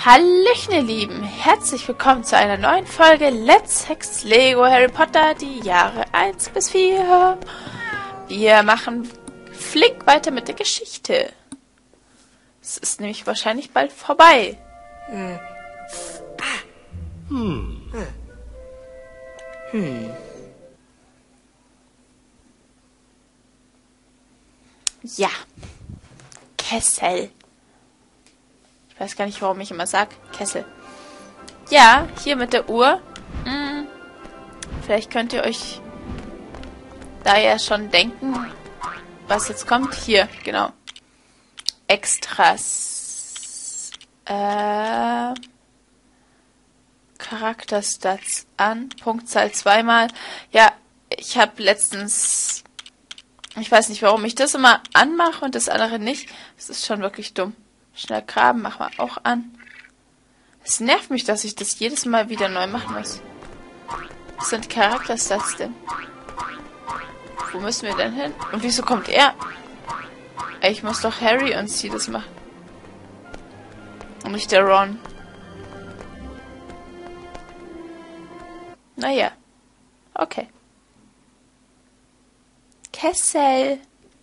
Hallöchen, ihr Lieben! Herzlich willkommen zu einer neuen Folge Let's Hex Lego Harry Potter, die Jahre 1 bis 4. Wir machen flink weiter mit der Geschichte. Es ist nämlich wahrscheinlich bald vorbei. Ja. Kessel. Ich weiß gar nicht, warum ich immer sage Kessel. Ja, hier mit der Uhr. Vielleicht könnt ihr euch da ja schon denken, was jetzt kommt. Hier, genau. Extras. Charakterstats an. Punktzahl zweimal. Ja, ich habe letztens... Ich weiß nicht, warum ich das immer anmache und das andere nicht. Das ist schon wirklich dumm. Schnell graben, machen wir auch an. Es nervt mich, dass ich das jedes Mal wieder neu machen muss. Was sind Charakterstats denn? Wo müssen wir denn hin? Und wieso kommt er? Ich muss doch Harry und sie das machen. Und nicht der Ron. Naja. Okay. Kessel.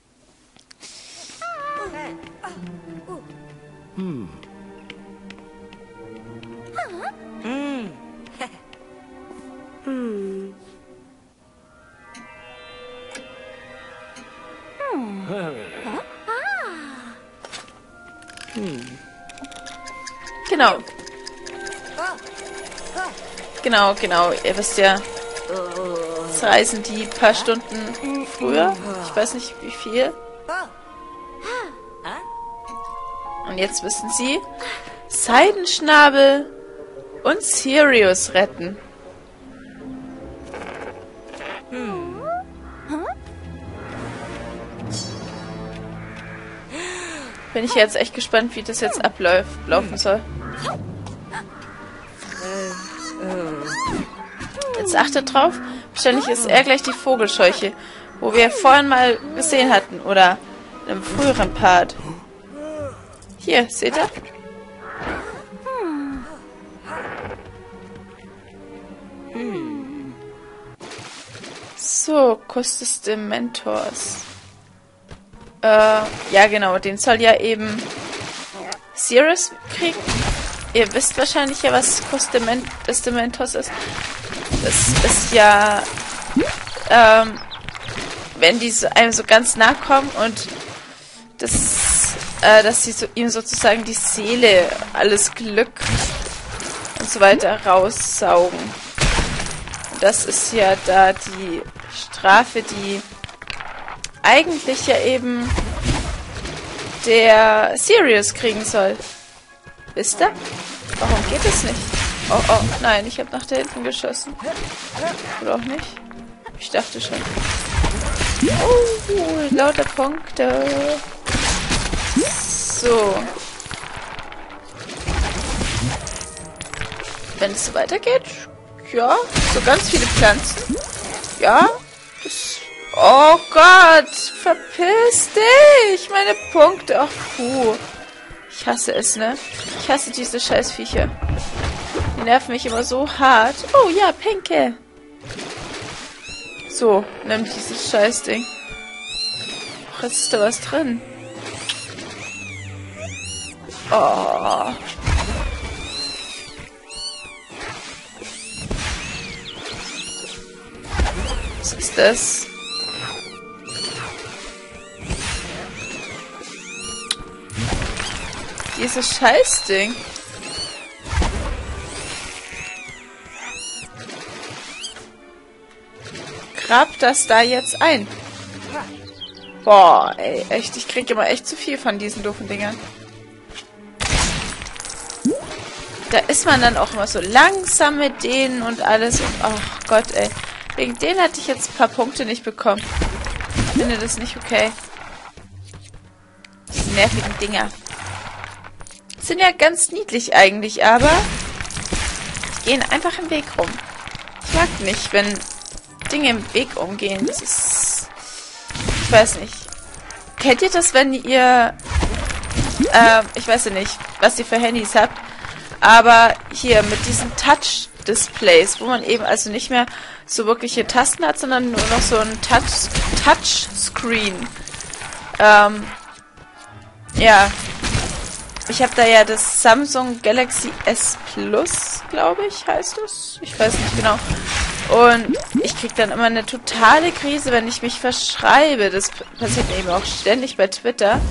Genau. Ihr wisst ja, es reisen die paar Stunden früher. Ich weiß nicht, wie viel. Und jetzt müssen sie Seidenschnabel und Sirius retten. Bin ich jetzt echt gespannt, wie das jetzt ablaufen soll. Jetzt achtet drauf. Wahrscheinlich ist er gleich die Vogelscheuche, wo wir vorhin mal gesehen hatten. Oder in einem früheren Part. Hier, seht ihr? So, Kuss des Dementors. Ja genau, den soll ja eben Sirius kriegen. Ihr wisst wahrscheinlich ja, was Kuss des Dementors ist. Das ist ja, wenn die einem so ganz nah kommen und dass sie ihm sozusagen die Seele, alles Glück und so weiter raussaugen. Und das ist ja da die Strafe, die eigentlich ja eben der Sirius kriegen soll. Wisst ihr? Warum geht es nicht? Oh, nein, ich habe nach da hinten geschossen. Oder auch nicht? Ich dachte schon. Oh, lauter Punkte. So. Wenn es so weitergeht, ja, so ganz viele Pflanzen. Ja, oh Gott, verpiss dich! Meine Punkte, ach puh. Ich hasse es, ne? Ich hasse diese Scheißviecher. Die nerven mich immer so hart. Oh ja, Pinke. So, nimm dieses Scheißding. Ach, jetzt ist da was drin. Oh. Was ist das? Dieses Scheißding. Grab das da jetzt ein. Boah, ey, echt, ich krieg immer echt zu viel von diesen doofen Dingern. Da ist man dann auch immer so langsam mit denen und alles. Und ach Gott, ey. Wegen denen hatte ich jetzt ein paar Punkte nicht bekommen. Ich finde das nicht okay. Diese nervigen Dinger. Sind ja ganz niedlich eigentlich, aber die gehen einfach im Weg rum. Ich mag nicht, wenn Dinge im Weg umgehen. Das ist... Ich weiß nicht. Kennt ihr das, wenn ihr... ich weiß ja nicht, was ihr für Handys habt, Aber hier mit diesen Touch-Displays, wo man eben also nicht mehr so wirkliche Tasten hat, sondern nur noch so ein Touchscreen. Ja. Ich habe da ja das Samsung Galaxy S Plus, glaube ich, heißt es. Ich weiß nicht genau. Und ich krieg dann immer eine totale Krise, wenn ich mich verschreibe. Das passiert mir eben auch ständig bei Twitter.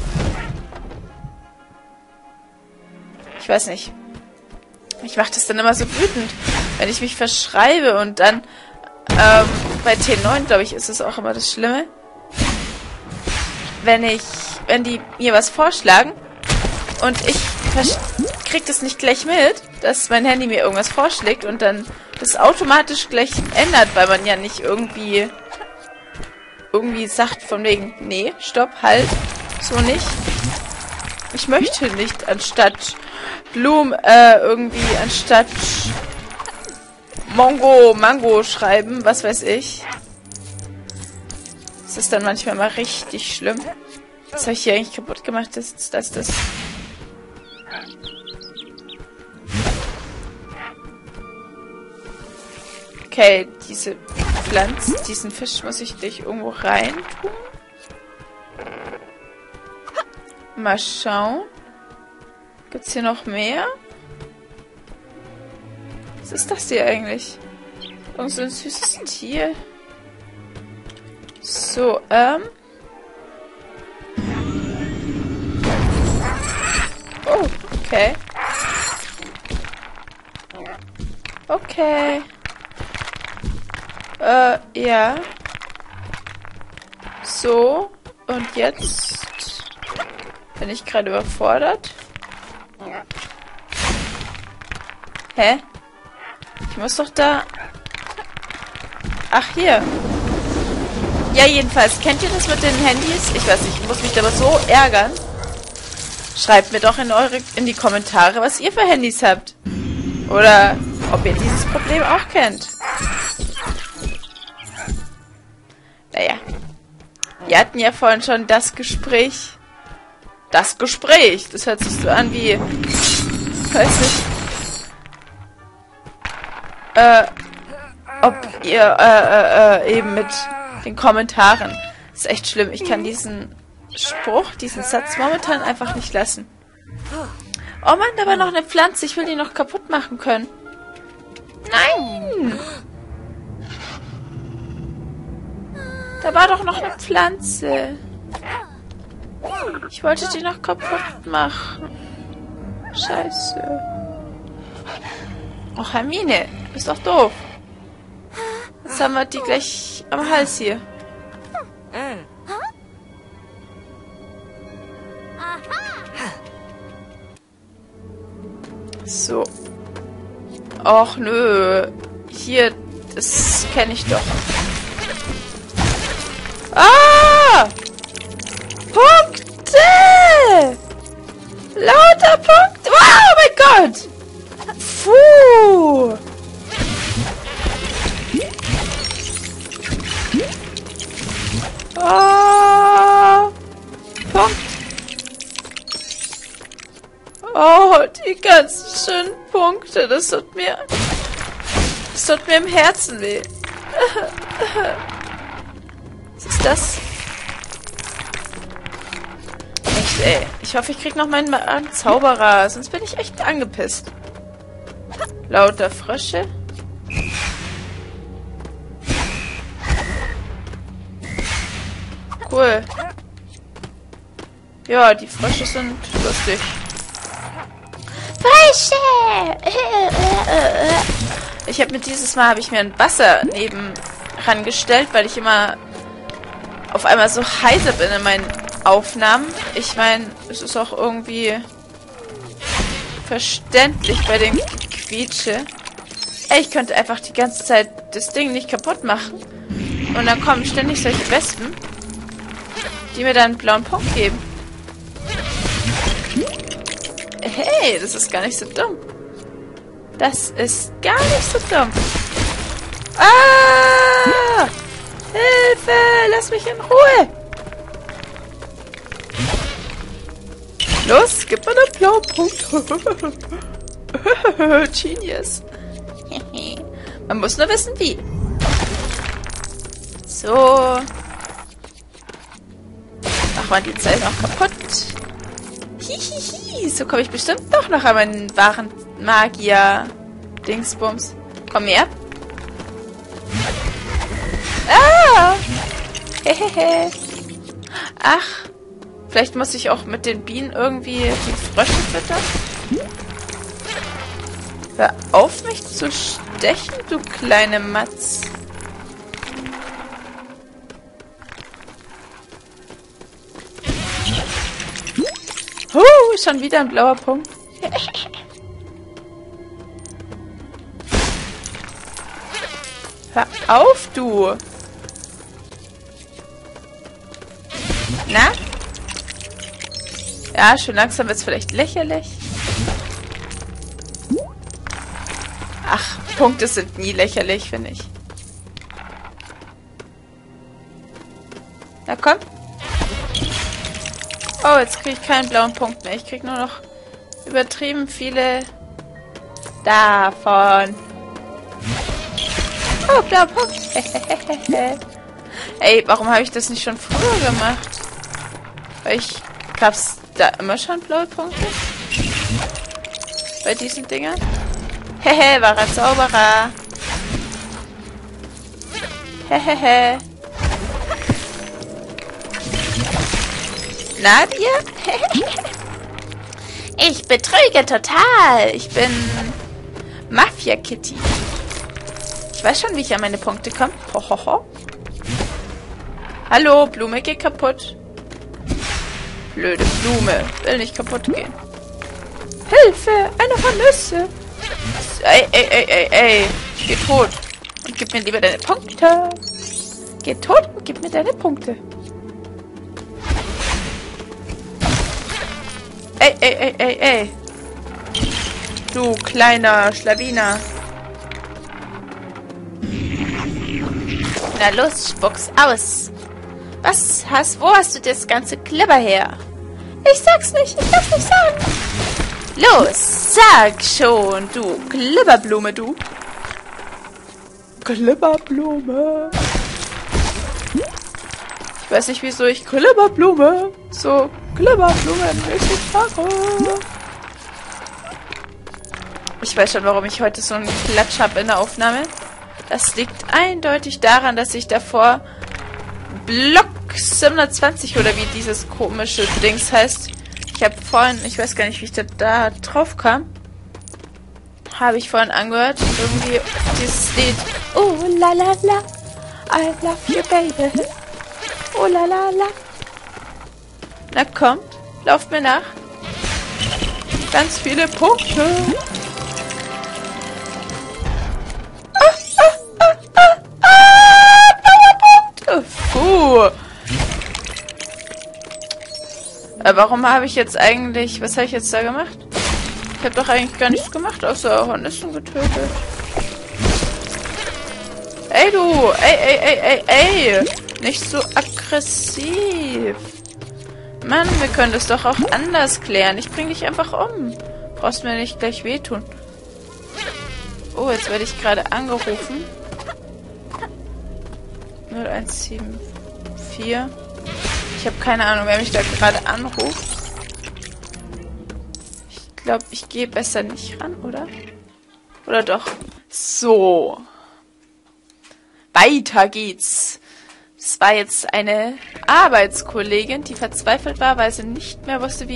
Ich weiß nicht. Ich mache das dann immer so wütend, wenn ich mich verschreibe und dann bei T9, glaube ich, ist es auch immer das Schlimme. Wenn die mir was vorschlagen und ich krieg das nicht gleich mit, dass mein Handy mir irgendwas vorschlägt und dann das automatisch gleich ändert, weil man ja nicht irgendwie sagt von wegen, nee, stopp, halt, so nicht. Ich möchte nicht anstatt anstatt Mango schreiben, was weiß ich. Das ist dann manchmal mal richtig schlimm. Was habe ich hier eigentlich kaputt gemacht? Das. Okay, diese Pflanze, diesen Fisch muss ich gleich irgendwo rein tun. Mal schauen. Gibt's hier noch mehr? Was ist das hier eigentlich? Irgend so ein süßes Tier. So, oh, okay. Okay. Ja. So, und jetzt bin ich gerade überfordert. Hä? Ich muss doch da... Ach, hier. Ja, jedenfalls. Kennt ihr das mit den Handys? Ich weiß nicht, ich muss mich aber so ärgern. Schreibt mir doch in die Kommentare, was ihr für Handys habt. Oder ob ihr dieses Problem auch kennt. Naja. Wir hatten ja vorhin schon das Gespräch. Das hört sich so an wie... Weiß nicht. Ob ihr eben mit den Kommentaren. Das ist echt schlimm. Ich kann diesen Spruch, diesen Satz momentan einfach nicht lassen. Oh Mann, da war noch eine Pflanze. Ich will die noch kaputt machen können. Nein! Da war doch noch eine Pflanze. Ich wollte die noch kaputt machen. Scheiße. Och, Hermine, du bist doch doof. Jetzt haben wir die gleich am Hals hier. So. Och, nö. Hier, das kenne ich doch. Ah! Punkte! Lauter Punkte! Oh mein Gott! Puh! Oh! Punkt! Oh, die ganzen schönen Punkte. Das tut mir im Herzen weh. Was ist das? Echt, ey. Ich hoffe, ich krieg noch meinen Zauberer. Sonst bin ich echt angepisst. Lauter Frösche. Cool. Ja, die Frösche sind lustig. Frösche! Ich habe dieses Mal mir ein Wasser neben rangestellt, weil ich immer auf einmal so heiser bin in meinen Aufnahmen. Ich meine, es ist auch irgendwie verständlich bei dem Quietsche. Ey, ich könnte einfach die ganze Zeit das Ding nicht kaputt machen. Und dann kommen ständig solche Wespen, die mir dann einen blauen Punkt geben. Hey, das ist gar nicht so dumm. Das ist gar nicht so dumm. Ah! Hilfe! Lass mich in Ruhe! Los, gib mir einen blauen Punkt. Genius. Man muss nur wissen, wie. So. Mach mal die Zeit noch kaputt. Hihihi. So komme ich bestimmt doch noch an meinen wahren Magier-Dingsbums. Komm her. Ah! Hehehe. Ach. Vielleicht muss ich auch mit den Bienen irgendwie die Frösche füttern. Hör auf, mich zu stechen, du kleine Matz. Schon wieder ein blauer Punkt. Hör auf, du. Na? Ja, schon langsam wird es vielleicht lächerlich. Ach, Punkte sind nie lächerlich, finde ich. Na komm. Oh, jetzt kriege ich keinen blauen Punkt mehr. Ich kriege nur noch übertrieben viele davon. Oh, blauer Punkt. Ey, warum habe ich das nicht schon früher gemacht? Weil gab's da immer schon blaue Punkte? Bei diesen Dingern? Hehe, war ein Zauberer. Hehehe. Nadia? Ich betrüge total. Ich bin Mafia Kitty. Ich weiß schon, wie ich an meine Punkte komme. Hohoho. Hallo, Blume, geh kaputt. Blöde Blume. Will nicht kaputt gehen. Hilfe, eine Hornisse. Ey. Geh tot. Und gib mir lieber deine Punkte. Geh tot und gib mir deine Punkte. Ey. Du kleiner Schlawiner. Na los, spuck's aus. Wo hast du das ganze Glibber her? Ich sag's nicht, ich darf's nicht sagen. Los, sag schon, du Glibberblume, du. Glibberblume. Ich weiß nicht, wieso ich Glibberblume so Glibberblume mäßig mache. Ich weiß schon, warum ich heute so einen Klatsch habe in der Aufnahme. Das liegt eindeutig daran, dass ich davor Block 720 oder wie dieses komische Dings heißt. Ich habe vorhin, ich weiß gar nicht, wie ich da drauf kam. Habe ich vorhin angehört. Irgendwie dieses Lied. Oh la la la. I love you, baby. Oh la la la. Na kommt, lauft mir nach. Ganz viele Punkte. Warum habe ich jetzt eigentlich... Was habe ich jetzt da gemacht? Ich habe doch eigentlich gar nichts gemacht, außer Hornissen getötet. Ey, du! Ey! Nicht so aggressiv. Mann, wir können das doch auch anders klären. Ich bring dich einfach um. Brauchst mir nicht gleich wehtun. Oh, jetzt werde ich gerade angerufen. 0174. Ich habe keine Ahnung, wer mich da gerade anruft. Ich glaube, ich gehe besser nicht ran, oder? Oder doch? So. Weiter geht's. Das war jetzt eine Arbeitskollegin, die verzweifelt war, weil sie nicht mehr wusste,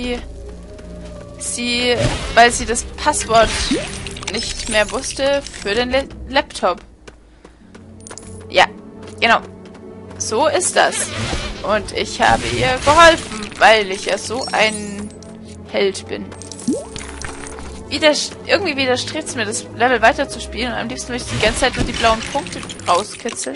weil sie das Passwort nicht mehr wusste für den Laptop. Ja, genau. So ist das. Und ich habe ihr geholfen, weil ich ja so ein Held bin. Irgendwie widerstrebt es mir, das Level weiterzuspielen. Und am liebsten möchte ich die ganze Zeit nur die blauen Punkte rauskitzeln.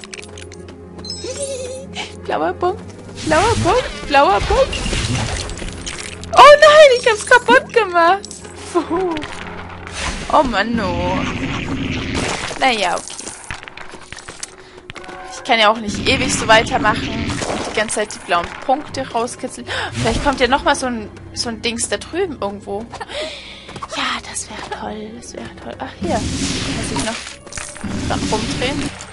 Blauer Punkt. Blauer Punkt. Oh nein, ich hab's kaputt gemacht. Puh. Oh Mann, no. Naja, okay. Ich kann ja auch nicht ewig so weitermachen und die ganze Zeit die blauen Punkte rauskitzeln. Vielleicht kommt ja nochmal so ein Dings da drüben irgendwo. Ja, das wäre toll, das wäre toll. Ach, hier. Muss ich noch dran rumdrehen.